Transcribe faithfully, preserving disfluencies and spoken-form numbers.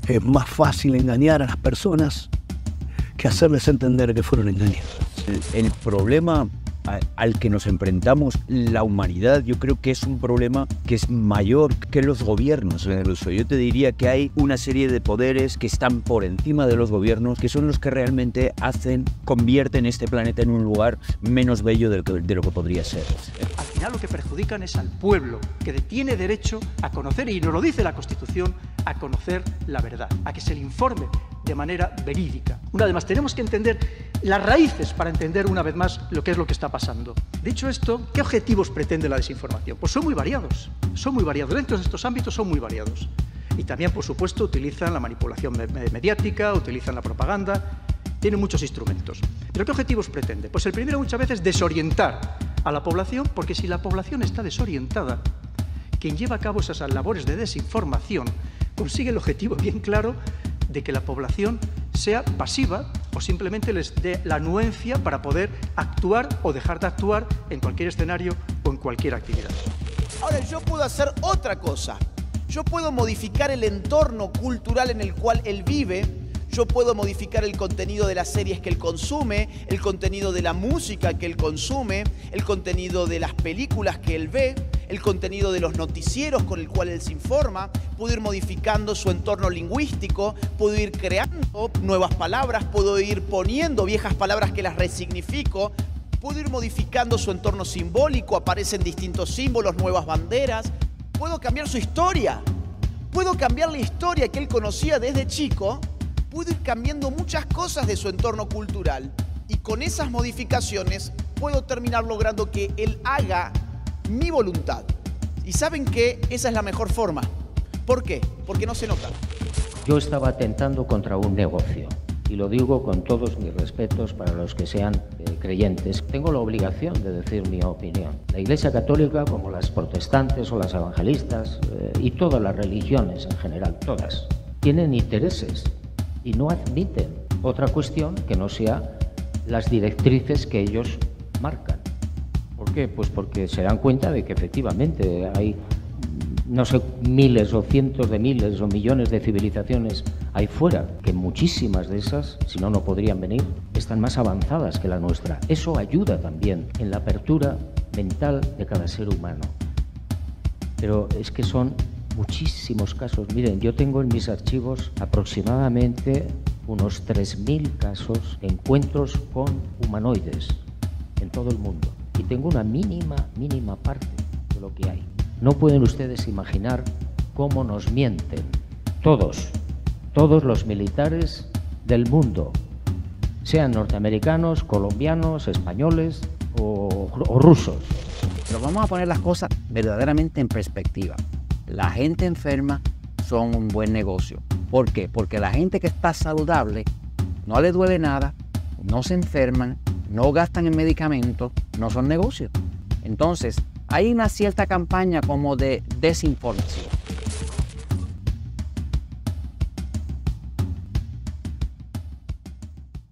Es más fácil engañar a las personas que hacerles entender que fueron engañadas. El, el problema a, al que nos enfrentamos la humanidad, yo creo que es un problema que es mayor que los gobiernos. Incluso yo te diría que hay una serie de poderes que están por encima de los gobiernos, que son los que realmente hacen, convierten este planeta en un lugar menos bello de lo que, de lo que podría ser. Al final lo que perjudican es al pueblo, que tiene derecho a conocer, y nos lo dice la Constitución, a conocer la verdad, a que se le informe de manera verídica. Una vez más, tenemos que entender las raíces para entender una vez más lo que es lo que está pasando. Dicho esto, ¿qué objetivos pretende la desinformación? Pues son muy variados, son muy variados. Dentro de estos ámbitos son muy variados. Y también, por supuesto, utilizan la manipulación mediática, utilizan la propaganda, tienen muchos instrumentos. ¿Pero qué objetivos pretende? Pues el primero muchas veces desorientar a la población, porque si la población está desorientada, quien lleva a cabo esas labores de desinformación consigue el objetivo bien claro de que la población sea pasiva o simplemente les dé la anuencia para poder actuar o dejar de actuar en cualquier escenario o en cualquier actividad. Ahora, yo puedo hacer otra cosa. Yo puedo modificar el entorno cultural en el cual él vive. Yo puedo modificar el contenido de las series que él consume, el contenido de la música que él consume, el contenido de las películas que él ve, el contenido de los noticieros con el cual él se informa. Puedo ir modificando su entorno lingüístico, puedo ir creando nuevas palabras, puedo ir poniendo viejas palabras que las resignifico, puedo ir modificando su entorno simbólico, aparecen distintos símbolos, nuevas banderas. Puedo cambiar su historia, puedo cambiar la historia que él conocía desde chico. Puedo ir cambiando muchas cosas de su entorno cultural y con esas modificaciones puedo terminar logrando que él haga mi voluntad. ¿Y saben qué? Esa es la mejor forma. ¿Por qué? Porque no se nota. Yo estaba atentando contra un negocio y lo digo con todos mis respetos para los que sean eh, creyentes. Tengo la obligación de decir mi opinión. La Iglesia Católica, como las protestantes o las evangelistas eh, y todas las religiones en general, todas, tienen intereses y no admiten otra cuestión que no sea las directrices que ellos marcan. ¿Por qué? Pues porque se dan cuenta de que efectivamente hay, no sé, miles o cientos de miles o millones de civilizaciones ahí fuera, que muchísimas de esas, si no, no podrían venir, están más avanzadas que la nuestra. Eso ayuda también en la apertura mental de cada ser humano. Pero es que son muchísimos casos. Miren, yo tengo en mis archivos aproximadamente unos tres mil casos de encuentros con humanoides en todo el mundo. Y tengo una mínima, mínima parte de lo que hay. No pueden ustedes imaginar cómo nos mienten. Todos, todos los militares del mundo, sean norteamericanos, colombianos, españoles o, o rusos. Pero vamos a poner las cosas verdaderamente en perspectiva. La gente enferma son un buen negocio. ¿Por qué? Porque la gente que está saludable no le duele nada, no se enferman, no gastan en medicamentos, no son negocios. Entonces, hay una cierta campaña como de desinformación.